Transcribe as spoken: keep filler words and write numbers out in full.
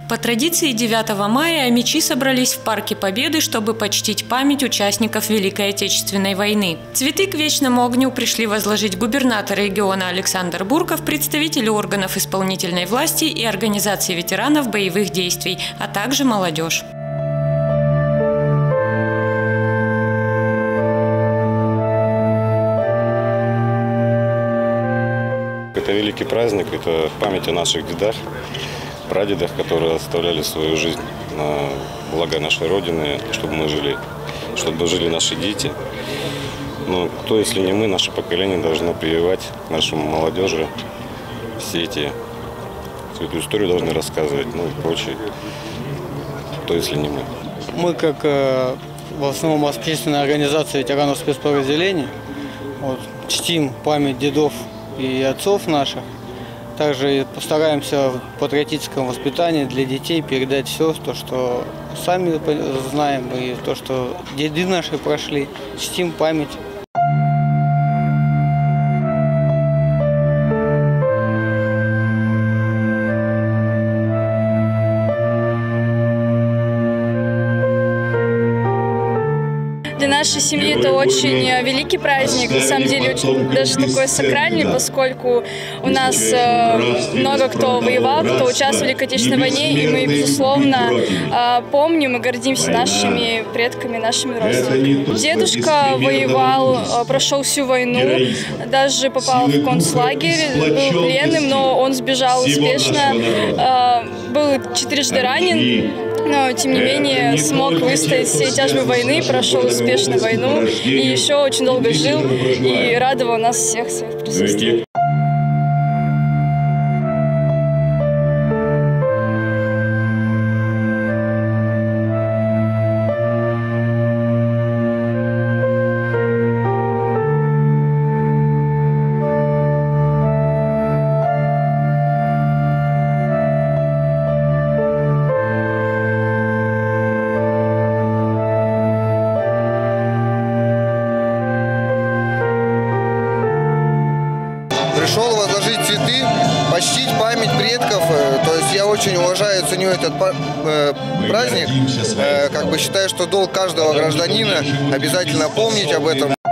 По традиции девятого мая омичи собрались в Парке Победы, чтобы почтить память участников Великой Отечественной войны. Цветы к вечному огню пришли возложить губернатор региона Александр Бурков, представители органов исполнительной власти и организации ветеранов боевых действий, а также молодежь. Это великий праздник, это память о наших дедах, прадедах, которые оставляли свою жизнь на благо нашей Родины, чтобы мы жили, чтобы жили наши дети. Но кто, если не мы, наше поколение должно прививать нашему молодежи все эти, всю эту историю должны рассказывать, ну и прочее. Кто, если не мы. Мы, как э, в основном общественная организация ветеранов спецподразделений, вот, чтим память дедов и отцов наших. Также постараемся в патриотическом воспитании для детей передать все, то, что сами знаем, и то, что деды наши прошли. Чтим память. Для нашей семьи это очень великий праздник, на самом деле очень даже такой сакральный, поскольку у нас э, много кто воевал, кто участвовал в Великой Отечественной войне, и мы, безусловно, э, помним и гордимся нашими предками, нашими родственниками. Дедушка воевал, э, прошел всю войну, даже попал в концлагерь, был пленным, но он сбежал успешно, э, был четырежды ранен. Но, тем не менее, смог выстоять все тяжбы войны, прошел успешно войну и еще очень долго жил и радовал нас всех своим присутствием. Пришел возложить цветы, почтить память предков. То есть я очень уважаю и ценю этот праздник. Как бы считаю, что долг каждого гражданина обязательно помнить об этом.